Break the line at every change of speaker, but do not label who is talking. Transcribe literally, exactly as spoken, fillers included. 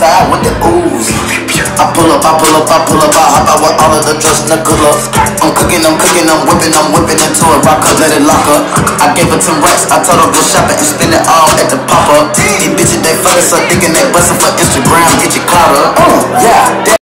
outside with the ooze. I pull up, I pull up, I pull up, I hop out with all of the drugs in the cooler. I'm cooking, I'm cooking, I'm whipping, I'm whipping into a rocker, let it lock up. I gave her ten racks, I told her go shopping and spend it all at the pop-up. These bitches, they fucking so thinking they bustin' for Instagram, get your caught up. Uh, yeah.